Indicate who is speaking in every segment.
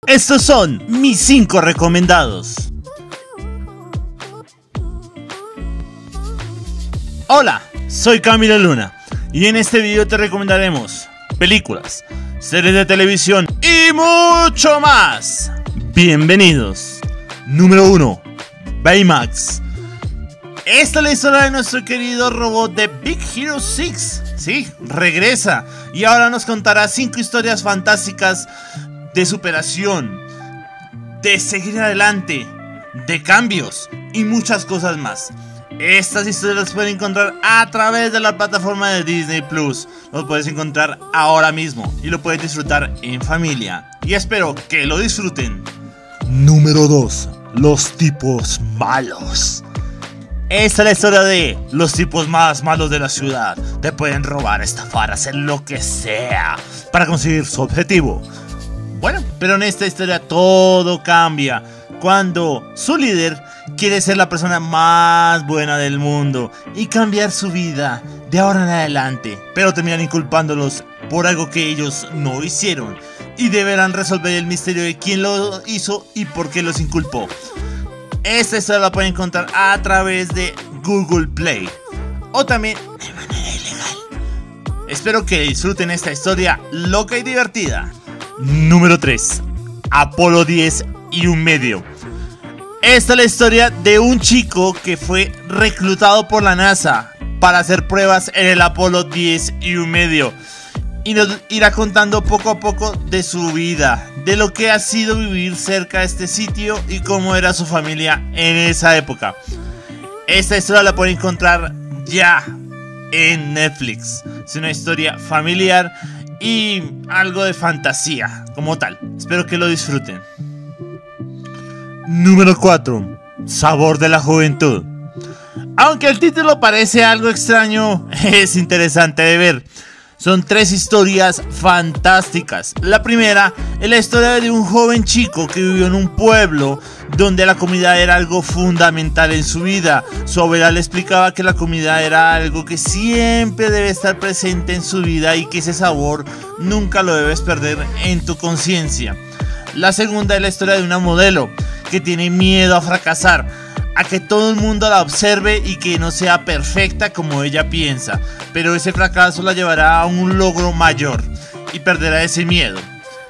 Speaker 1: Estos son mis 5 recomendados. Hola, soy Camilo Luna y en este video te recomendaremos películas, series de televisión y mucho más. Bienvenidos. Número 1. Baymax. Esta es la historia de nuestro querido robot de Big Hero 6. Sí, regresa y ahora nos contará 5 historias fantásticas de superación, de seguir adelante, de cambios y muchas cosas más. Estas historias las pueden encontrar a través de la plataforma de Disney Plus. Los puedes encontrar ahora mismo y lo puedes disfrutar en familia. Y espero que lo disfruten. Número 2. Los tipos malos. Esta es la historia de los tipos más malos de la ciudad. Te pueden robar, estafar, hacer lo que sea para conseguir su objetivo. Bueno, pero en esta historia todo cambia cuando su líder quiere ser la persona más buena del mundo y cambiar su vida de ahora en adelante, pero terminan inculpándolos por algo que ellos no hicieron y deberán resolver el misterio de quién lo hizo y por qué los inculpó. Esta historia la pueden encontrar a través de Google Play o también de manera ilegal. Espero que disfruten esta historia loca y divertida. Número 3. Apolo 10 y un medio. Esta es la historia de un chico que fue reclutado por la NASA para hacer pruebas en el Apolo 10 y un medio. Y nos irá contando poco a poco de su vida, de lo que ha sido vivir cerca de este sitio y cómo era su familia en esa época. Esta historia la pueden encontrar ya en Netflix. Es una historia familiar y algo de fantasía como tal. Espero que lo disfruten. Número 4. Sabor de la juventud. Aunque el título parece algo extraño, es interesante de ver. Son 3 historias fantásticas. La primera es la historia de un joven chico que vivió en un pueblo donde la comida era algo fundamental en su vida. Su abuela le explicaba que la comida era algo que siempre debe estar presente en su vida y que ese sabor nunca lo debes perder en tu conciencia. La segunda es la historia de una modelo que tiene miedo a fracasar, a que todo el mundo la observe y que no sea perfecta como ella piensa, pero ese fracaso la llevará a un logro mayor y perderá ese miedo.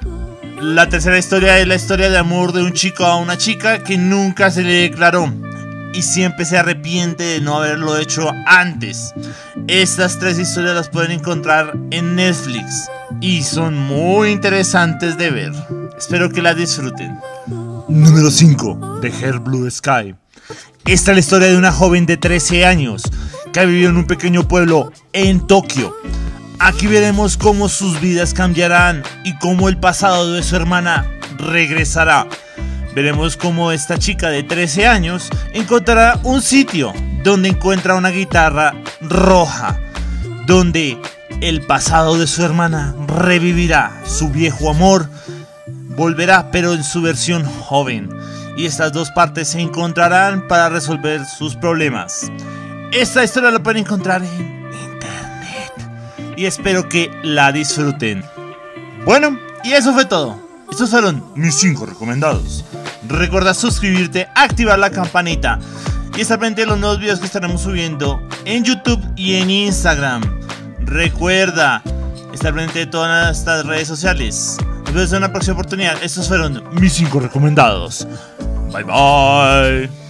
Speaker 1: La tercera historia es la historia de amor de un chico a una chica que nunca se le declaró y siempre se arrepiente de no haberlo hecho antes. Estas 3 historias las pueden encontrar en Netflix y son muy interesantes de ver. Espero que las disfruten. Número 5. The Hair Blue Sky. Esta es la historia de una joven de 13 años que vivió en un pequeño pueblo en Tokio. Aquí veremos cómo sus vidas cambiarán y cómo el pasado de su hermana regresará. Veremos cómo esta chica de 13 años encontrará un sitio donde encuentra una guitarra roja, donde el pasado de su hermana revivirá, su viejo amor volverá pero en su versión joven. Y estas 2 partes se encontrarán para resolver sus problemas. Esta historia la pueden encontrar en internet y espero que la disfruten. Bueno, y eso fue todo. Estos fueron mis 5 recomendados. Recuerda suscribirte, activar la campanita y estar pendiente de los nuevos videos que estaremos subiendo en YouTube y en Instagram. Recuerda estar pendiente de todas estas redes sociales. Nos vemos en una próxima oportunidad. Estos fueron mis 5 recomendados. Bye bye.